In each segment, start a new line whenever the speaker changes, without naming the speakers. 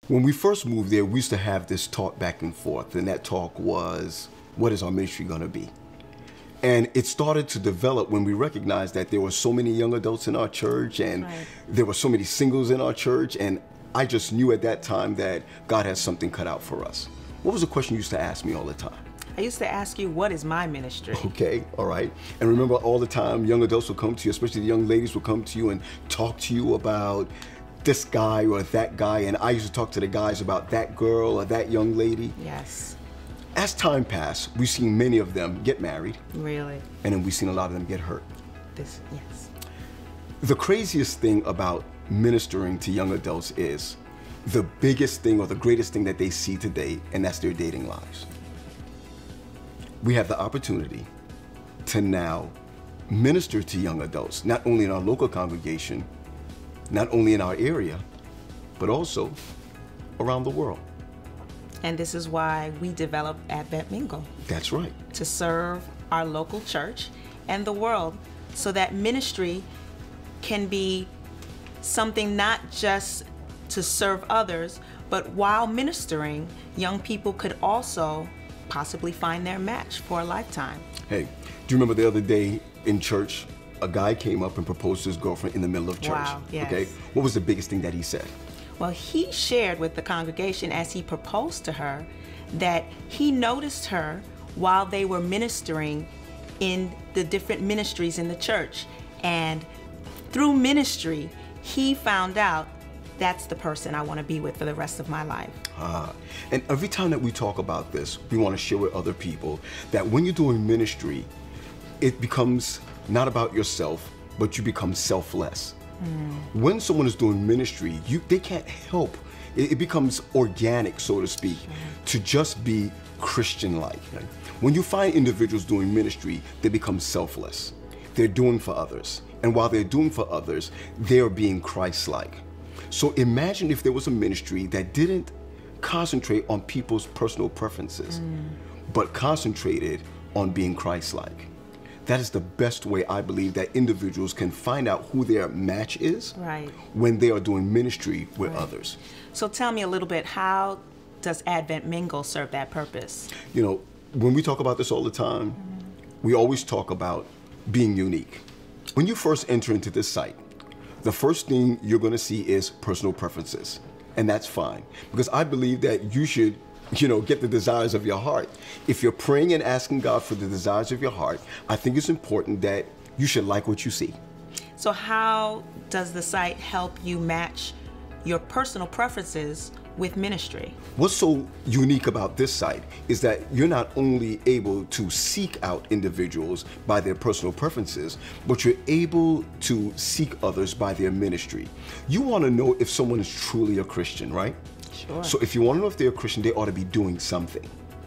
When we first moved there, we used to have this talk back and forth, and that talk was, what is our ministry going to be? And it started to develop when we recognized that there were so many young adults in our church, and there were so many singles in our church, and I just knew at that time that God has something cut out for us. What was the question you used to ask me all the time?
I used to ask you, what is my ministry?
Okay, all right. And remember, all the time, young adults will come to you, especially the young ladies will come to you and talk to you about this guy or that guy. And I used to talk to the guys about that girl or that young lady.
Yes.
As time passed, we've seen many of them get married.
Really?
And then we've seen a lot of them get hurt.
Yes.
The craziest thing about ministering to young adults is the biggest thing or the greatest thing that they see today, and that's their dating lives. We have the opportunity to now minister to young adults, not only in our local congregation, not only in our area, but also around the world.
And this is why we developed Advent Mingle.
That's right.
To serve our local church and the world, so that ministry can be something not just to serve others, but while ministering, young people could also possibly find their match for a lifetime.
Hey, do you remember the other day in church, a guy came up and proposed to his girlfriend in the middle of church?
Wow, yes.
Okay, what was the biggest thing that he said?
Well, he shared with the congregation as he proposed to her that he noticed her while they were ministering in the different ministries in the church. And through ministry, he found out that's the person I want to be with for the rest of my life.
And every time that we talk about this, we want to share with other people that when you're doing ministry, it becomes not about yourself, but you become selfless. When someone is doing ministry, they can't help. It becomes organic, so to speak, to just be Christian-like. When you find individuals doing ministry, they become selfless. They're doing for others. And while they're doing for others, they're being Christ-like. So imagine if there was a ministry that didn't concentrate on people's personal preferences, but concentrated on being Christ-like. That is the best way, I believe, that individuals can find out who their match is when they are doing ministry with others.
So tell me a little bit, how does Advent Mingle serve that purpose?
You know, when we talk about this all the time, we always talk about being unique. When you first enter into this site, the first thing you're going to see is personal preferences. And that's fine, because I believe that you should, get the desires of your heart. If you're praying and asking God for the desires of your heart, I think it's important that you should like what you see.
So how does the site help you match your personal preferences with ministry?
What's so unique about this site is that you're not only able to seek out individuals by their personal preferences, but you're able to seek others by their ministry. You want to know if someone is truly a Christian, right?
Sure.
So if you want to know if they're a Christian, they ought to be doing something.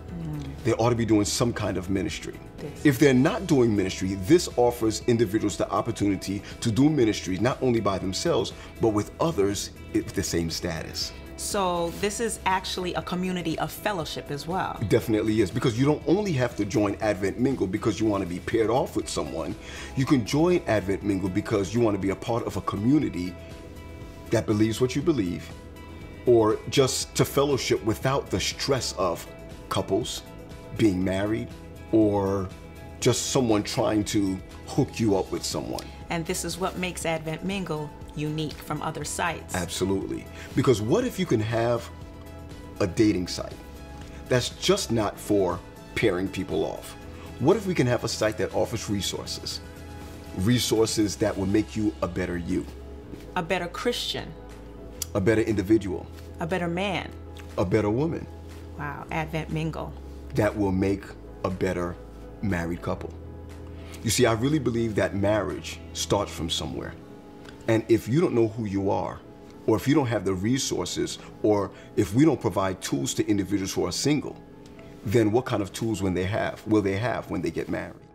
They ought to be doing some kind of ministry. If they're not doing ministry, this offers individuals the opportunity to do ministry not only by themselves, but with others with the same status.
So this is actually a community of fellowship as well.
It definitely is, because you don't only have to join Advent Mingle because you want to be paired off with someone. You can join Advent Mingle because you want to be a part of a community that believes what you believe, or just to fellowship without the stress of couples, being married, or just someone trying to hook you up with someone.
And this is what makes Advent Mingle unique from other sites.
Absolutely. Because what if you can have a dating site that's just not for pairing people off? What if we can have a site that offers resources? Resources that will make you a better you.
A better Christian.
A better individual.
A better man.
A better woman.
Wow, Advent Mingle.
That will make a better married couple. You see, I really believe that marriage starts from somewhere. And if you don't know who you are, or if you don't have the resources, or if we don't provide tools to individuals who are single, then what kind of tools will they have when they get married?